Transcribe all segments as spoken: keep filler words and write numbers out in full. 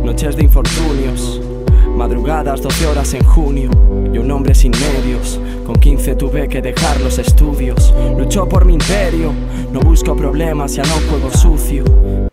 Noches de infortunios, madrugadas doce horas en junio. Y un hombre sin medios, con quince tuve que dejar los estudios. Lucho por mi imperio, no busco problemas, ya no juego sucio.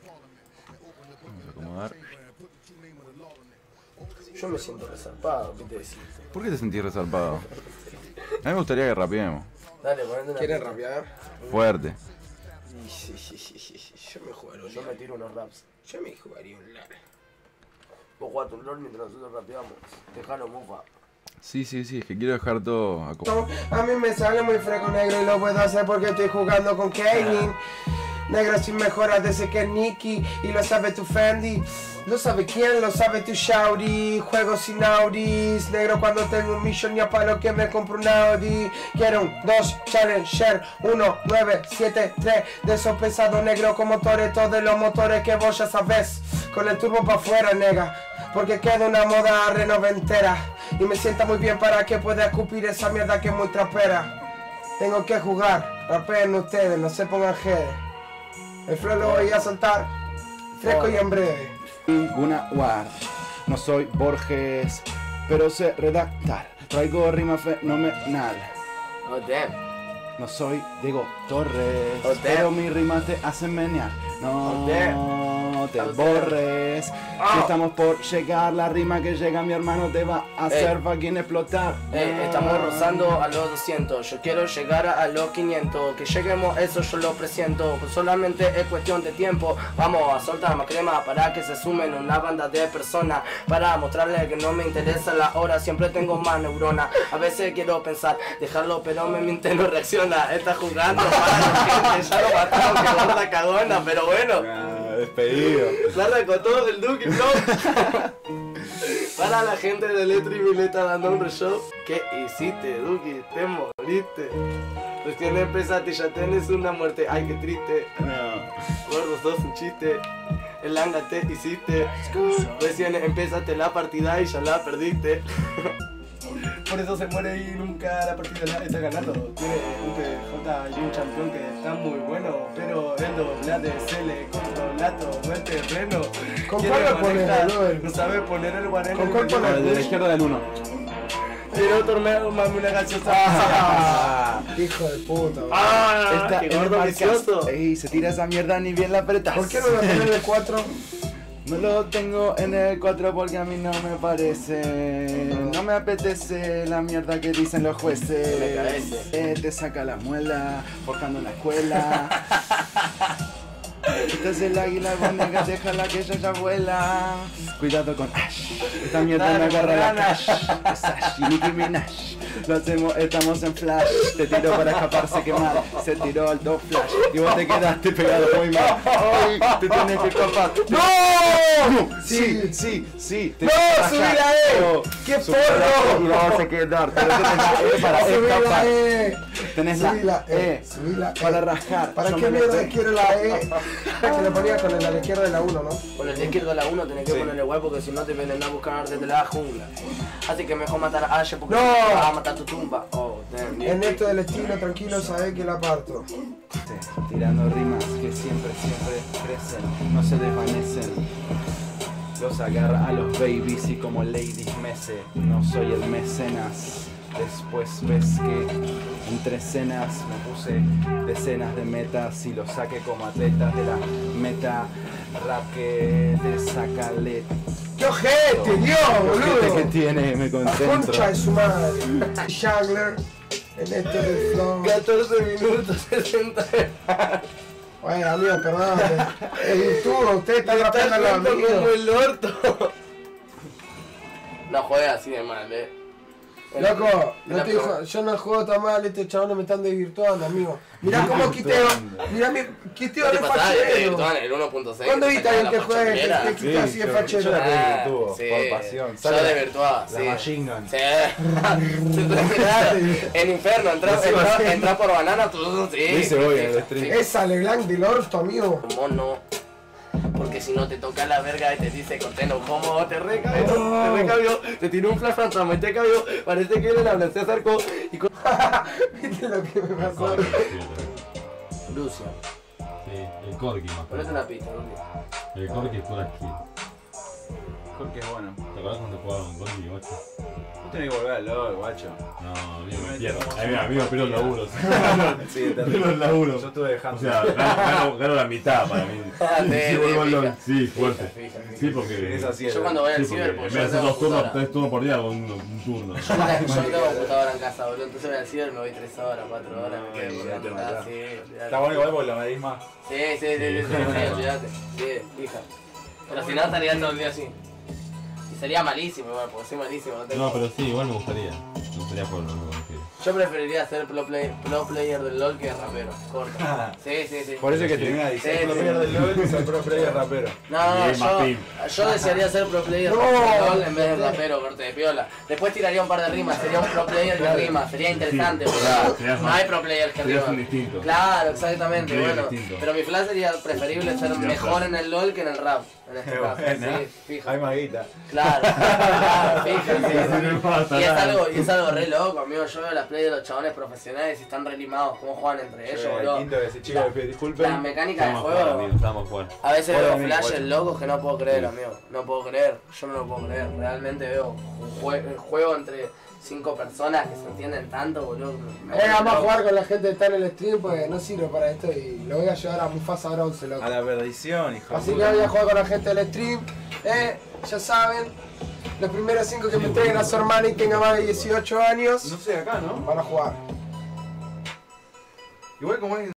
Yo me siento resarpado, ¿qué te decís? ¿Por qué te sentís resarpado? A mí me gustaría que rapeemos. Dale, ponete una. ¿Quieren rapear? Fuerte. Sí, sí, sí, sí, sí. Yo me jugaría un Yo me LOL. tiro unos raps. Yo me jugaría un LOL. Vos jugás tu LOL mientras nosotros rapeamos. Dejalo, mufa. Sí, sí, sí, es que quiero dejar todo acomodado. A mí me sale muy fresco negro y lo puedo hacer porque estoy jugando con Kaylin. Negro sin mejoras desde que es Nicky y lo sabe tu Fendi. Lo sabe quién, lo sabe tu Shawty. Juego sin Audis. Negro cuando tengo un millón ya para lo que me compro un Audi. Quiero un dos Challenger uno nueve siete tres. De esos pesados negros con motores, todos los motores que vos ya sabés. Con el turbo pa' afuera, nega. Porque queda una moda renoventera. Y me sienta muy bien para que pueda escupir esa mierda que es muy trapera. Tengo que jugar, rapeen ustedes, no se pongan jedes. El flow lo voy a soltar, fresco y en breve. Ninguna guard, no soy Borges, pero sé redactar. Traigo rima fenomenal. Oh, damn. No soy Diego Torres, Oh, damn. pero mis rimas te hacen menear. No Oh, damn. te Oh, damn. borres. Oh. Si estamos por llegar, la rima que llega mi hermano te va a hacer Eh. fucking explotar. Eh, estamos rozando a los doscientos. Yo quiero llegar a los quinientos. Que lleguemos, eso yo lo presiento. Pues solamente es cuestión de tiempo. Vamos a soltar más crema para que se sumen una banda de personas. Para mostrarles que no me interesa la hora. Siempre tengo más neuronas. A veces quiero pensar, dejarlo, pero mi mente no reacciona. Está jugando para la gente. Ya lo mataron, que gorda cagona. Pero bueno, Ah, despedido. Sara con todo el Duque, ¿no? Para la gente de Letra y Mileta dando un re-show. ¿Qué hiciste, Duque? Te moriste. Recién empezaste y ya tenés una muerte. Ay, qué triste. No. Gordo, sos un chiste. El langa te hiciste. Recién empezaste la partida y ya la perdiste. Por eso se muere y nunca la partida la está ganando. Tiene un P J y un campeón que está muy bueno, pero el doblade se le controla todo el terreno. ¿Con Quiere cuál le pones, manejar, boludo? no sabe poner el guareno. ¿Con cuál pones? De la izquierda del uno. Tiró torneo, mami, una gachosa. Ah, hijo de puta, boludo. ¡Ah! Está ¡Qué en el gordo marcas. vicioso! Ey, se tira esa mierda ni bien la apretas. ¿Por qué no lo pones en el cuatro? No lo tengo en el cuatro porque a mí no me parece. No me apetece la mierda que dicen los jueces. Me caece. Eh, te saca la muela, forjando en la escuela. Este es el águila bonega, déjala que ella ya vuela. Cuidado con Ash, esta mierda Dale, me agarra la Morgana. cash. Es Ash y Nicki Minaj. Lo hacemos, estamos en flash. Te tiró para escaparse quemar. Se tiró al dos flash. Y vos te quedaste pegado muy mal. Hoy te tienes que escapar. ¡No! Sí, sí, sí. te ¡No! vas a ¡Subí la rajar. E! No, ¡Qué subí la E porro! Y la vas a quedar. Pero tenés la E para Subí la escapar. E. Tenés la Subí la E. E Subí la E. para rajar. ¿Para Yo qué me mierda meto- quiero la E? Que lo ponía con el a la izquierda de la uno, ¿no? Con el de izquierdo a la uno tenés que Sí. ponerle guay porque si no te vienen a buscar desde la jungla. Así que mejor matar a Ashe porque No. te va a matar tu tumba. Oh, damn. En esto del estilo tranquilo sabés que la parto. Tirando rimas que siempre, siempre crecen, no se desvanecen. Los agarra a los babies y como ladies mece, no soy el mecenas. Después ves que entre escenas me puse decenas de metas y los saqué como atletas de la meta rap que te saca let. ¡Qué ojete, Dios, boludo! que tiene, me La concentro. concha de su madre. Jungler, en esto del flow. catorce minutos, sesenta. Bueno, amigo, perdón. Es YouTube, usted está rapeando a los como amigos. el orto. No juegues así de mal, eh. Loco, no La te pro- dijo, yo no juego tan mal, estos chabones me están desvirtuando, amigo. Mirá cómo quiteo, mirá mi quiteo ¿Qué de te pasaba? Te fachero. virtuaban en el uno punto seis. ¿Cuándo te viste a sacaban alguien que la juegue pachonera. que quita así de fachero? yo la Ah, desvirtúo, sí. por pasión. Yo Sale de virtuaba, la sí. Machine Gun. Sí. En Inferno, entra, entra, entra por banana, tú, sí. Dice hoy en el stream. Es Leblanc del orto, amigo. Mono. Porque si no te toca la verga y te dice corteno homo, te recabió, te recabió, te tiró un flash fantasma y te cabió, parece que él habla, se acercó y con... ¿Viste lo que me pasó? Corgi, Lucio, sí, el Corgi más. ponete una pista, ¿no? El Corgi es por aquí. Hulk es bueno. ¿Te acordás cuando jugaban dos mil ocho? Vos tenés que volver al LOL, guacho. No, amigo, me pierdo. A mí, a mí me pierdo el laburo. Sí, Pierdo el laburo. Yo estuve dejando. O sea, gano, gano, gano la mitad para mí. Sí, vuelvo al LOL. Sí, fuerte. Sí, porque... Es así. Yo cuando voy al Sí, porque ciber, en pues vez de yo hacer tengo dos turnos, computadora. tres turnos por día, hago un, un turno. Yo no yo no tengo computadora en casa, boludo. Entonces voy al ciber y me voy tres horas, cuatro horas, me quedo Ay, colgando. te Ah, matás. sí, olvidate. Está bueno igual porque lo medís más. Sí, sí, sí, sí, sí, sí, olvidate. Sí, hija. Pero si no estaría todo el día así. Y sería malísimo igual, porque soy malísimo. No, tengo... No, pero sí, igual me gustaría. Me gustaría jugarlo, no me refiero. Yo preferiría ser pro, play, pro player del LOL que rapero. Corto. Sí, sí, sí. Por eso es que Sí. termina Sí, diciendo pro sí. player del LOL y ser pro player rapero. No, no, Y más yo, pim. yo desearía ser pro player No. del LOL en vez de rapero, corte de piola. Después tiraría un par de rimas, sería un pro player que rima, sería interesante, Sí, pero claro, serías no más- hay pro player que serías rima. un distinto. Claro, exactamente, Un player bueno. distinto. Pero mi plan sería preferible ser Sería mejor plan. en el LOL que en el rap, en este Qué caso. buena. Sí, fija. Hay más guita. Claro, claro, fíjense. Sí, no pasa Y es nada. algo, y es algo re loco, amigo. Yo veo las plays de los chabones profesionales y están re limados, cómo juegan entre ellos, El boludo. quinto que dice, chicos, La- disculpen. La mecánica de Vamos a jugar, juego. amigo, vamos a jugar. A veces Hola, veo amigo, flashes guacho. locos que no puedo creer, Sí. amigo. No puedo creer, yo no lo puedo creer. Realmente veo un jue- el juego entre cinco personas que se entienden tanto, boludo. me- me Eh, vamos a vuelve jugar loco. con la gente que está en el stream porque no sirve para esto y lo voy a llevar a Mufasa Bronce, loco. A la perdición, hijo. Así de que puta. voy a jugar con la gente del stream. Eh, ya saben, los primeros cinco que me entreguen a su hermana y tenga más de dieciocho años No sé, acá, ¿no? van a jugar. Igual como es